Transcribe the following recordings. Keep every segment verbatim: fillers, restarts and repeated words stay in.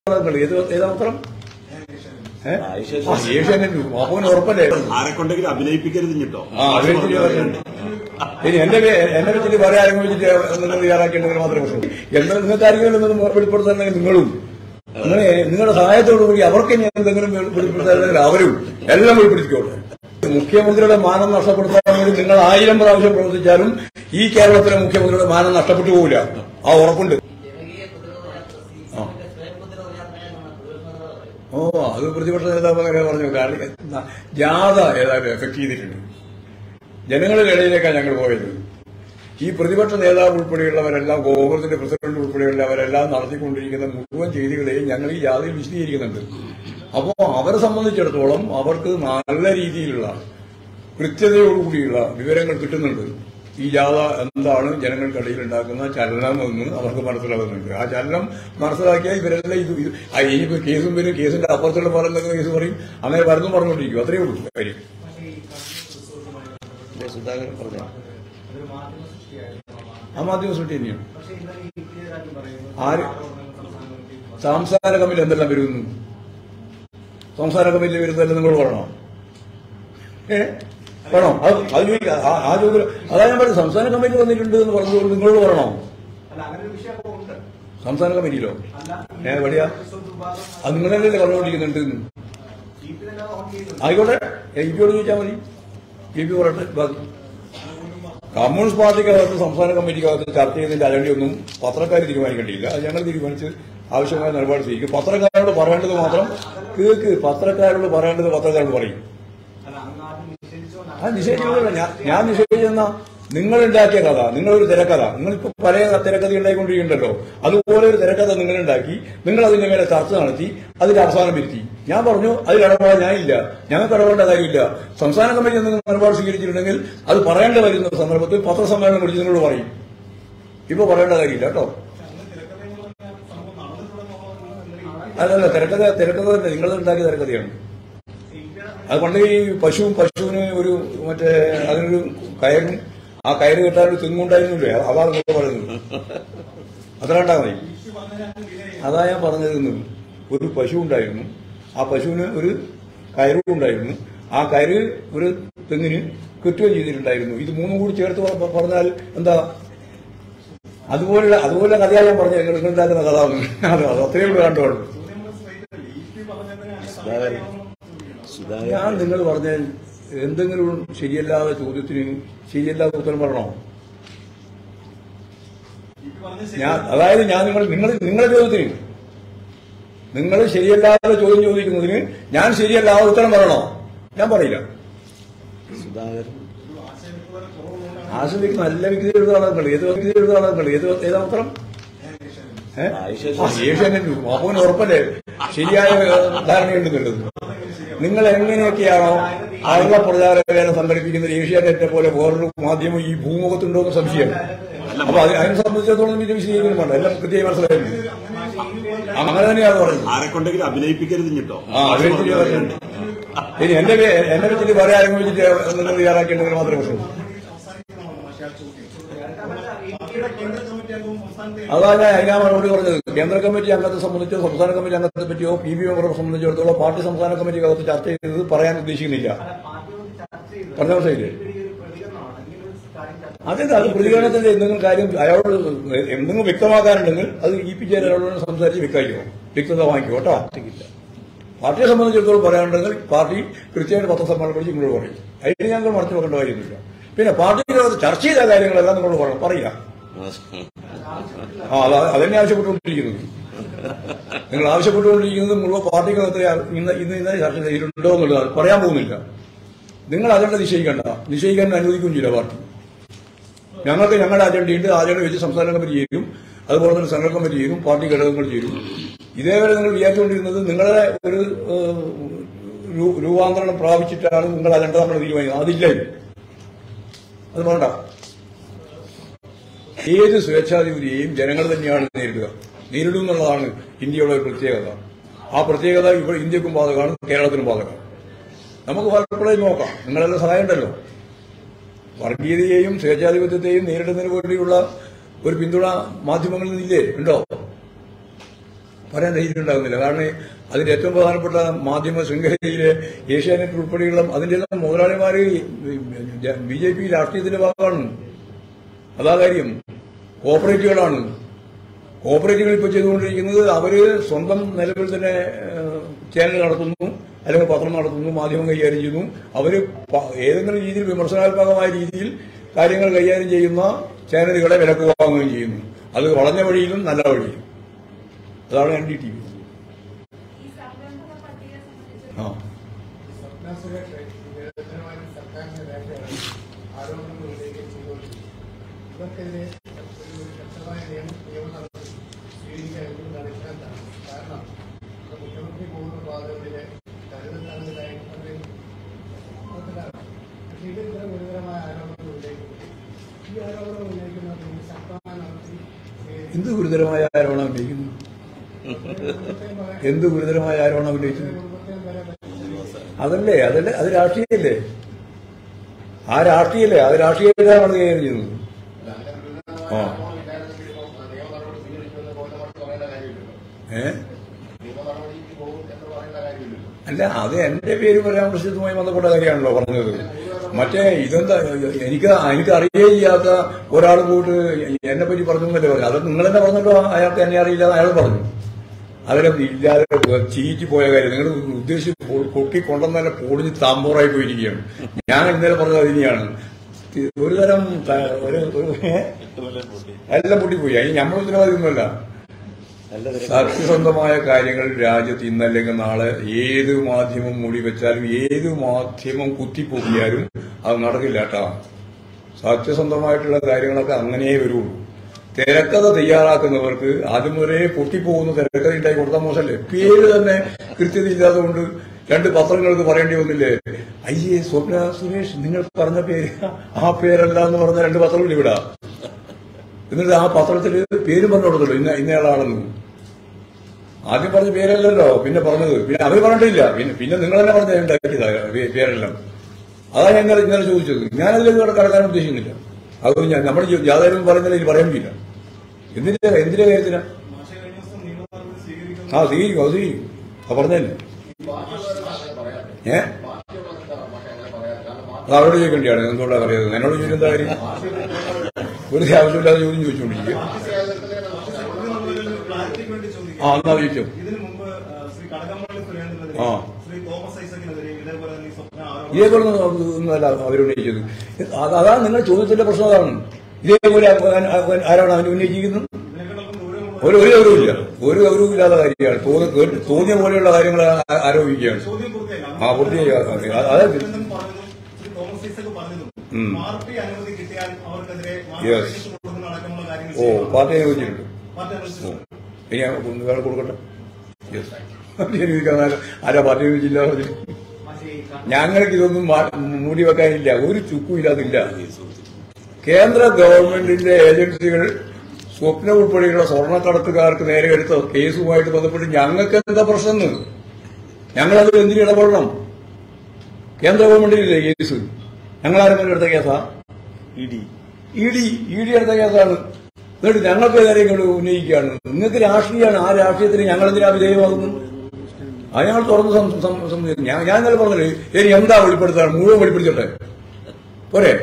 ഏതാ പത്രം? ഏഷ്യാനെറ്റ്. അപ്പോന് ഉറപ്പല്ലേ ആരെക്കൊണ്ടെങ്കിലും അഭിനയിപ്പിക്കരുത് കേട്ടോ. ഇനി എന്റെ എന്നെ വെച്ചിട്ട് വേറെ ആരെങ്കിലും വെച്ചിട്ട് നിങ്ങൾ തയ്യാറാക്കേണ്ടതിന് മാത്രമേ പ്രശ്നം. എന്താ നിങ്ങൾക്ക് ആരെങ്കിലും വെളിപ്പെടുത്താണെങ്കിൽ നിങ്ങളും നിങ്ങളെ നിങ്ങളുടെ സഹായത്തോടുകൂടി അവർക്ക് ഇനി എന്തെങ്കിലും വെളിപ്പെടുത്താണെങ്കിൽ അവരും എല്ലാം വെളിപ്പെടുത്തിക്കോട്ടെ. മുഖ്യമന്ത്രിയുടെ മാനം നഷ്ടപ്പെടുത്താൻ വേണ്ടി നിങ്ങൾ ആയിരം പ്രാവശ്യം പ്രവർത്തിച്ചാലും ഈ കേരളത്തിലെ മുഖ്യമന്ത്രിയുടെ മാനം നഷ്ടപ്പെട്ടു പോകില്ല. ആ ഉറപ്പുണ്ട്. ഓ അത് പ്രതിപക്ഷ നേതാവ് അങ്ങനെ പറഞ്ഞു. കാരണം ജാഥ ഏതായാലും എഫക്ട് ചെയ്തിട്ടുണ്ട്. ജനങ്ങളുടെ ഇടയിലേക്കാണ് ഞങ്ങൾ പോയത്. ഈ പ്രതിപക്ഷ നേതാവ് ഉൾപ്പെടെയുള്ളവരെല്ലാം, ഗോകുലത്തിന്റെ പ്രസിഡന്റ് ഉൾപ്പെടെയുള്ളവരെല്ലാം നടത്തിക്കൊണ്ടിരിക്കുന്ന മുഴുവൻ ചെയ്തികളെയും ഞങ്ങൾ ഈ ജാഥയിൽ വിശദീകരിക്കുന്നുണ്ട്. അപ്പോൾ അവരെ സംബന്ധിച്ചിടത്തോളം അവർക്ക് നല്ല രീതിയിലുള്ള കൃത്യതയോടുകൂടിയുള്ള വിവരങ്ങൾ കിട്ടുന്നുണ്ട്. ഈ ജാഥ എന്താണ് ജനങ്ങൾക്കിടയിൽ ഉണ്ടാക്കുന്ന ചലനം എന്ന് അവർക്ക് മനസ്സിലാകുന്നുണ്ട്. ആ ചലനം മനസ്സിലാക്കിയാൽ ഇവരെല്ലാം ഇത് ഈ കേസും വരും, കേസിന്റെ അപ്പുറത്തുള്ള പറയുന്ന കേസ് പറയും, അങ്ങനെ പലതും പറഞ്ഞുകൊണ്ടിരിക്കും. അത്രയേ ഉള്ളൂ കാര്യം. സുധാകരൻ പറഞ്ഞ ആ മാധ്യമ സൃഷ്ടി തന്നെയാണ്. ആര് സംസ്ഥാന കമ്മിറ്റി എന്തെല്ലാം വരുന്നു? സംസ്ഥാന കമ്മിറ്റി വരുന്നതെല്ലാം നിങ്ങൾ പറയണോ? ഏ വേണോ? അത് അത് ചോദിക്കാം. ആ ചോദ്യം അതാ ഞാൻ പറയുന്നത്. സംസ്ഥാന കമ്മിറ്റി വന്നിട്ടുണ്ട് എന്ന് പറഞ്ഞതുകൊണ്ട് നിങ്ങളോട് പറയണോ? സംസ്ഥാന കമ്മിറ്റിയിലോ? ഏ എവിടെയാ? അത് നിങ്ങളല്ലേ പറഞ്ഞുകൊണ്ടിരിക്കുന്നുണ്ട്. ആയിക്കോട്ടെ, ഇപിയോട് ചോദിച്ചാൽ മതി. ഇ പി പറയട്ടെ. ബാക്കി കമ്മ്യൂണിസ്റ്റ് പാർട്ടിക്കകത്ത് സംസ്ഥാന കമ്മിറ്റിക്കകത്ത് ചർച്ച ചെയ്തതിന്റെ അജണ്ടയൊന്നും പത്രക്കാർ തീരുമാനിക്കേണ്ടിയില്ല. അത് ഞങ്ങൾ തീരുമാനിച്ച് ആവശ്യമായ നിലപാട് സ്വീകരിക്കും. പത്രക്കാരോട് പറയേണ്ടത് മാത്രം കേൾക്ക്. പത്രക്കാരോട് പറയേണ്ടത് പത്രക്കാരോട് പറയും. ആ നിഷേധിക്കുന്നില്ല. ഞാൻ നിഷേധിച്ചെന്ന നിങ്ങളുണ്ടാക്കിയ കഥ, നിങ്ങളൊരു തിരക്കഥ, നിങ്ങളിപ്പോ പല തിരക്കഥ ഉണ്ടായിക്കൊണ്ടിരിക്കുന്നുണ്ടല്ലോ, അതുപോലെ ഒരു തിരക്കഥ നിങ്ങളുണ്ടാക്കി, നിങ്ങൾ അതിന്റെ മേലെ ചർച്ച നടത്തി, അതിന്റെ അവസാനം വരുത്തി. ഞാൻ പറഞ്ഞു അതിൽ ഇടപാട് ഞാനില്ല, ഞങ്ങൾക്ക് ഇടപെടേണ്ട കാര്യമില്ല. സംസ്ഥാന കമ്മിറ്റി എന്തെങ്കിലും നിലപാട് സ്വീകരിച്ചിട്ടുണ്ടെങ്കിൽ അത് പറയേണ്ട വരുന്ന സന്ദർഭത്തിൽ പത്രസമ്മേളനം വിളിച്ച് നിങ്ങളോട് പറയും. ഇപ്പൊ പറയേണ്ട കാര്യമില്ല കേട്ടോ. അതല്ല, തിരക്കഥ തിരക്കഥ തന്നെ നിങ്ങളുണ്ടാക്കിയ തിരക്കഥയാണ്. അത് പണ്ട് ഈ പശുവും പശുവിന് ഒരു മറ്റേ അതിനൊരു കയറും, ആ കയറ് കെട്ടാനൊരു തെങ്ങുണ്ടായിരുന്നില്ലേ, അതാണ് നിങ്ങൾ പറയുന്നത്. അത്ര ഉണ്ടാ മതി. അതാ ഞാൻ പറഞ്ഞിരുന്നു. ഒരു പശു ഉണ്ടായിരുന്നു, ആ പശുവിന് ഒരു കയറും ഉണ്ടായിരുന്നു, ആ കയറ് ഒരു തെങ്ങിന് കെട്ടുകയും ചെയ്തിട്ടുണ്ടായിരുന്നു. ഇത് മൂന്നും കൂടി ചേർത്ത് പറഞ്ഞാൽ എന്താ? അതുപോലെ അതുപോലെ കഥയാണ് ഞാൻ പറഞ്ഞ നിങ്ങളുണ്ടാക്കുന്ന കഥ. അത് അത്രയേ ഉള്ളൂ. കണ്ടോളൂ. ഞാൻ നിങ്ങൾ പറഞ്ഞ എന്തെങ്കിലും ശരിയല്ലാത്ത ചോദ്യത്തിന് ശരിയല്ലാത്ത ഉത്തരം പറയണോ? ഞാൻ അതായത് ഞാൻ നിങ്ങൾ നിങ്ങൾ നിങ്ങളുടെ ചോദ്യത്തിന് നിങ്ങൾ ശരിയല്ലാത്ത ചോദ്യം ചോദിക്കുന്നതിന് ഞാൻ ശരിയല്ലാത്ത ഉത്തരം പറയണോ? ഞാൻ പറയില്ല. ആശുപത്രിക്ക് നല്ല വികൃതി എഴുതുന്ന ആളുകൾ ഏത് വികൃതി എഴുതുന്ന ആളുകൾ ഏത് ഏതാ ഉത്തരം? ഏഷ്യാനെറ്റ്. അപ്പോന് ഉറപ്പല്ലേ ശരിയായ ധാരണയുണ്ടെന്നുള്ളത്. നിങ്ങൾ എങ്ങനെയൊക്കെയാണോ ആളുകളെ പ്രചാരവേല സംഘടിപ്പിക്കുന്നത് ഏഷ്യാനെറ്റിനെ പോലെ വേറൊരു മാധ്യമം ഈ ഭൂമുഖത്തുണ്ടോ എന്ന് സംശയം. അപ്പൊ അതിനെ സംബന്ധിച്ചിടത്തോളം ഇത് വിശദീകരണം വേണ്ട, എല്ലാം കൃത്യമായി മനസ്സിലായിരുന്നു. അങ്ങനെ തന്നെയാണ് പറയുന്നത്. ആരെക്കൊണ്ടെങ്കിലും അഭിനയിപ്പിക്കരുത് കേട്ടോ. ആ അഭിനയിച്ചിട്ട് ഇനി എന്റെ എന്നെ വെച്ചിട്ട് വേറെ ആരെങ്കിലും വെച്ചിട്ട് നിങ്ങൾ തയ്യാറാക്കേണ്ടതിന് മാത്രമേ പ്രശ്നം. അതാ ഞാൻ അതിനാ മറുപടി പറഞ്ഞത്. കേന്ദ്ര കമ്മിറ്റി അംഗത്തെ സംബന്ധിച്ചോ സംസ്ഥാന കമ്മിറ്റി അംഗത്തെ പറ്റിയോ പി ബി മെമ്പറെ സംബന്ധിച്ചിടത്തോളം പാർട്ടി സംസ്ഥാന കമ്മിറ്റിക്കകത്ത് ചർച്ച ചെയ്തത് പറയാൻ ഉദ്ദേശിക്കുന്നില്ല. പറഞ്ഞ മനസ്സിലായില്ലേ? അതെന്താ അത് പ്രതികരണത്തിന്റെ എന്തെങ്കിലും കാര്യം അയാളോട് എന്തെങ്കിലും വ്യക്തമാക്കാനുണ്ടെങ്കിൽ അത് ഇ പി ജയരാജനോട് സംസാരിച്ച് വ്യക്തമാക്കിയോ, വ്യക്തത വാങ്ങിക്കോ കേട്ടോ. പാർട്ടിയെ സംബന്ധിച്ചിടത്തോളം പറയാനുണ്ടെങ്കിൽ പാർട്ടി കൃത്യമായിട്ട് പത്രസമ്മേളനം വിളിച്ച് നിങ്ങളോട് പറയും. അതിന് ഞങ്ങൾ മറച്ചു വെക്കേണ്ട കാര്യമൊന്നുമില്ല. പിന്നെ പാർട്ടിക്കകത്ത് ചർച്ച ചെയ്ത കാര്യങ്ങളെല്ലാം നിങ്ങളോട് പറയണം, പറയുക. ആ അതാ അതെന്നെ ആവശ്യപ്പെട്ടുകൊണ്ടിരിക്കുന്നത്. നിങ്ങൾ ആവശ്യപ്പെട്ടുകൊണ്ടിരിക്കുന്നത് മുഴുവൻ പാർട്ടിക്കകത്ത് ഇന്ന് ഇന്ന് ഇന്ന് ചർച്ച ചെയ്തിട്ടുണ്ടോ എന്നുള്ളത് പറയാൻ പോകുന്നില്ല. നിങ്ങൾ അജണ്ട നിശ്ചയിക്കേണ്ട, നിശ്ചയിക്കാൻ അനുവദിക്കുകയും ചെയ്യില്ല പാർട്ടി. ഞങ്ങൾക്ക് ഞങ്ങളുടെ അജണ്ടയുണ്ട്. ആ അജണ്ട വെച്ച് സംസ്ഥാന കമ്മിറ്റി ചേരും, അതുപോലെ തന്നെ സെൻട്രൽ കമ്മിറ്റി ചേരും, പാർട്ടി ഘടകങ്ങൾ ചേരും. ഇതേവരെ നിങ്ങൾ വിചാരിച്ചുകൊണ്ടിരുന്നത് നിങ്ങളുടെ ഒരു രൂപാന്തരണം പ്രാപിച്ചിട്ടാണ് നിങ്ങൾ അജണ്ട നമ്മൾ തീരുമാനിക്കുന്നത്. അതില്ല, അത് വേണ്ട. ഏത് സ്വേച്ഛാധിപതിയെയും ജനങ്ങൾ തന്നെയാണ് നേരിടുക, നേരിടും എന്നുള്ളതാണ് ഇന്ത്യയുടെ ഒരു പ്രത്യേകത. ആ പ്രത്യേകത ഇവിടെ ഇന്ത്യക്കും ബാധകമാണ്, കേരളത്തിനും ബാധകമാണ്. നമുക്ക് പലപ്പോഴും നോക്കാം. നിങ്ങളെല്ലാം സഹായം ഉണ്ടല്ലോ. വർഗീയതയെയും സ്വേച്ഛാധിപത്യത്തെയും നേരിടുന്നതിന് വേണ്ടിയുള്ള ഒരു പിന്തുണ മാധ്യമങ്ങളിൽ നിന്നില്ലേ? ഉണ്ടോ? പറയാൻ ധൈര്യം ഉണ്ടാകുന്നില്ല. കാരണം അതിന്റെ ഏറ്റവും പ്രധാനപ്പെട്ട മാധ്യമ ശൃംഖലയിലെ ഏഷ്യാനെറ്റ് ഉൾപ്പെടെയുള്ള അതിന്റെ എല്ലാം മുതലാളിമാര് ബി ജെ പി രാഷ്ട്രീയത്തിന്റെ ഭാഗമാണ്. അതാ കാര്യം. കോപ്പറേറ്റീവുകളാണ്. കോപ്പറേറ്റീവുകൾ ഇപ്പോൾ ചെയ്തുകൊണ്ടിരിക്കുന്നത് അവര് സ്വന്തം നിലവിൽ തന്നെ ചാനൽ നടത്തുന്നു, അല്ലെങ്കിൽ പത്രം നടത്തുന്നു, മാധ്യമം കൈകാര്യം ചെയ്യുന്നു. അവര് ഏതെങ്കിലും രീതിയിൽ വിമർശനാത്മകമായ രീതിയിൽ കാര്യങ്ങൾ കൈകാര്യം ചെയ്യുന്ന ചാനലുകളെ വിലക്ക് വാങ്ങുകയും ചെയ്യുന്നു. അത് വളഞ്ഞ വഴിയിലും നല്ല വഴിയിലും. അതാണ് എൻ ഡി ടി വി. ആ എന്ത് ഗുരുതരമായ ആരോപണം ഉന്നയിക്കുന്നു? എന്ത് ഗുരുതരമായ ആരോപണം ഉന്നയിക്കുന്നു? അതല്ലേ അതല്ലേ അത് രാഷ്ട്രീയല്ലേ? ആ രാഷ്ട്രീയല്ലേ? അത് രാഷ്ട്രീയക്കാരാണ് കൈകാര്യം ചെയ്യുന്നത്. ആ ഏ അല്ല, അത് എന്റെ പേര് പരാമർശിച്ചതുമായി ബന്ധപ്പെട്ട കാര്യമാണല്ലോ പറഞ്ഞത്. മറ്റേ ഇതെന്താ എനിക്ക് എനിക്ക് അറിയേ ചെയ്യാത്ത ഒരാൾ പോയിട്ട് എന്നെ പറ്റി പറഞ്ഞു എന്നല്ലേ പറഞ്ഞു. അത് നിങ്ങൾ തന്നെ പറഞ്ഞല്ലോ, അയാൾക്ക് എന്നെ അറിയില്ല അയാൾ പറഞ്ഞു. അതിനെ ഇല്ലാതെ ചീറ്റി പോയ കാര്യം നിങ്ങൾ ഉദ്ദേശിച്ച് കൊട്ടി കൊണ്ടുവന്ന് തന്നെ പൊടിഞ്ഞ് താമ്പോറായി പോയിരിക്കുകയാണ്. ഞാൻ ഇന്നലെ പറഞ്ഞത് അതിനെയാണ്. ഒരു തരം എല്ലാം പൊട്ടിപ്പോയി. അതിന് നമ്മൾ ഉത്തരവാദിയൊന്നുമല്ല. സത്യസന്ധമായ കാര്യങ്ങൾ രാജ്യത്ത് ഇന്നല്ലെങ്കിൽ നാളെ ഏത് മാധ്യമം മൂടി വെച്ചാലും ഏത് മാധ്യമം കുത്തിപ്പൊക്കിയാലും അത് നടക്കില്ല കേട്ടാ. സത്യസന്ധമായിട്ടുള്ള കാര്യങ്ങളൊക്കെ അങ്ങനെയേ വരുള്ളൂ. തിരക്കഥ തയ്യാറാക്കുന്നവർക്ക് ആദ്യം വരെ പൊട്ടിപ്പോകുന്ന തിരക്കഥ ഉണ്ടായി കൊടുത്താൽ മോശമല്ലേ? പേര് തന്നെ കൃത്യത ഇല്ലാതെ കൊണ്ട് രണ്ട് പത്രങ്ങൾക്ക് പറയേണ്ടി വന്നില്ലേ? അയ്യേ സ്വപ്ന സുരേഷ് നിങ്ങൾ പറഞ്ഞ പേര് ആ പേരല്ല എന്ന് പറഞ്ഞ രണ്ട് പത്രങ്ങൾ ഇവിടെ. എന്നിട്ട് ആ പത്രത്തിൽ പേരും പറഞ്ഞു കൊടുത്തല്ലോ ഇന്ന ഇന്നയാളാണെന്ന്. ആദ്യം പറഞ്ഞ പേരല്ലല്ലോ പിന്നെ പറഞ്ഞത്. പിന്നെ അവർ പറഞ്ഞിട്ടില്ല. പിന്നെ പിന്നെ നിങ്ങൾ തന്നെ പറഞ്ഞ ഉണ്ടാക്കിയതാ പേരെല്ലാം. അതാ ഞങ്ങൾ ഇന്നലെ ചോദിച്ചത്. ഞാനതിലേക്ക് കടക്കാൻ ഉദ്ദേശിക്കുന്നില്ല. അത് ഞാൻ നമ്മൾ യാതൊരു പറയുന്നില്ല, ഇനി പറയുന്നില്ല. എന്തിന്റെ എന്തിന്റെ കാര്യത്തിനാ? ആ സ്വീകരിക്കും, അത് സ്വീകരിക്കും. ആ പറഞ്ഞല്ലേ ഏ അത് അവരോട് ചോദിക്കേണ്ടിയാണ്. എന്തുകൊണ്ടാ പറയുന്നത്? എന്നോട് ചോദിക്കും എന്താ കാര്യം? ഒരു ആവശ്യമില്ലാതെ ചോദ്യം ചോദിച്ചുകൊണ്ടിരിക്കുക. ആ എന്നാ ചോദിച്ചോ. ആ ഇതേപോലെ ഒന്നുമല്ല അവരുന്നയിച്ചത്. അതാണ് നിങ്ങളുടെ ചോദ്യത്തിന്റെ പ്രശ്നം. അതാണ് ഇതേപോലെ ആരാണ് അവൻ ഉന്നയിച്ചിരിക്കുന്നത്? ഒരു ഒരു ഗൗരവമില്ല, ഒരു ഗൗരവമില്ലാത്ത കാര്യമാണ്. തോന്നിയ പോലെയുള്ള കാര്യങ്ങൾ ആരോപിക്കുകയാണ്. ആ പൂർത്തിയായി. അതായത് ഓ പാർട്ടി അനുവദിച്ചിട്ടുണ്ട്. ഇനി വേറെ കൊടുക്കട്ടെ. ആരാ പാർട്ടി അനുവദിച്ചില്ല? ഞങ്ങൾക്ക് ഇതൊന്നും മൂടി വെക്കാനില്ല, ഒരു ചുക്കും ഇല്ലാതില്ല. കേന്ദ്ര ഗവൺമെന്റിന്റെ ഏജൻസികൾ സ്വപ്ന ഉൾപ്പെടെയുള്ള സ്വർണ്ണക്കടത്തുകാർക്ക് നേരെ എടുത്ത കേസുമായിട്ട് ബന്ധപ്പെട്ട് ഞങ്ങൾക്ക് എന്താ പ്രശ്നം? ഞങ്ങളത് എന്തിനും ഇടപെടണം? കേന്ദ്ര ഗവൺമെന്റിലില്ലേ കേസ്? ഞങ്ങളാരെങ്കിലും എടുത്ത കേസാ? E D E D E D എടുത്ത കേസാണ്. എന്നിട്ട് ഞങ്ങൾക്ക് കാര്യങ്ങൾ ഉന്നയിക്കുകയാണ്. നിങ്ങൾക്ക് രാഷ്ട്രീയമാണ്. ആ രാഷ്ട്രീയത്തിന് ഞങ്ങളെന്തിനാ വിധേയമാകുന്നു? അത് ഞങ്ങൾ തുറന്ന് സംബന്ധിക്കും. ഞാൻ ഞാൻ ഇന്നലെ പറഞ്ഞത് ഇനി എന്താ വെളിപ്പെടുത്താണ്? മുഴുവൻ വെളിപ്പെടുത്തട്ടെ പോരെ?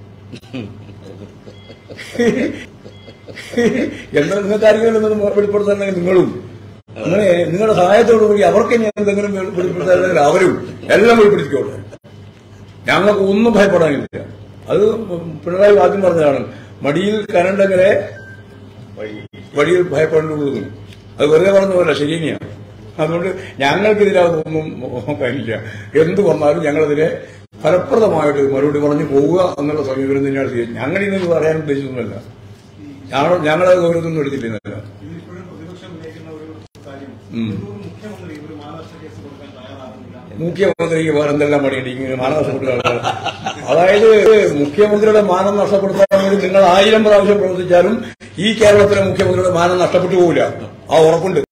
എന്താ നിങ്ങൾക്ക് ആരെങ്കിലും വെളിപ്പെടുത്താണെങ്കിൽ നിങ്ങളും അങ്ങനെ നിങ്ങളുടെ സഹായത്തോടുകൂടി അവർക്ക് ഇനി എന്തെങ്കിലും വെളിപ്പെടുത്താൻ അവരും എല്ലാം വെളിപ്പെടുത്തിക്കോട്ടെ. ഞങ്ങൾക്ക് ഒന്നും ഭയപ്പെടാനില്ല. അത് പിണറായി ആദ്യം പറഞ്ഞതാണ്, മടിയിൽ കരണ്ടെങ്ങനെ വഴിയിൽ ഭയപ്പെടേണ്ടുള്ളൂ. അത് വെറുതെ പറഞ്ഞ പോലെ ശരി തന്നെയാണ്. അതുകൊണ്ട് ഞങ്ങൾക്കിതിനകത്തൊന്നും കാര്യമില്ല. എന്ത് വന്നാലും ഞങ്ങളതിനെ ഫലപ്രദമായിട്ട് മറുപടി പറഞ്ഞു പോവുക എന്നുള്ള സമീപനം തന്നെയാണ് ചെയ്യുന്നത്. ഞങ്ങൾ ഇന്ന് പറയാൻ ഉദ്ദേശിച്ചൊന്നുമല്ല. ഞങ്ങൾ ഞങ്ങളത് ഗൗരവമൊന്നും എടുത്തില്ലെന്നല്ല. മുഖ്യമന്ത്രിക്ക് വേറെ എന്തെല്ലാം പണിയുണ്ട് ഇങ്ങനെ മാനം നഷ്ടപ്പെടുക? അതായത് മുഖ്യമന്ത്രിയുടെ മാനം നഷ്ടപ്പെടുത്താൻ വേണ്ടി നിങ്ങൾ ആയിരം പ്രാവശ്യം പ്രവർത്തിച്ചാലും ഈ കേരളത്തിലെ മുഖ്യമന്ത്രിയുടെ മാനം നഷ്ടപ്പെട്ടു പോകില്ല. ആ ഉറപ്പുണ്ട്.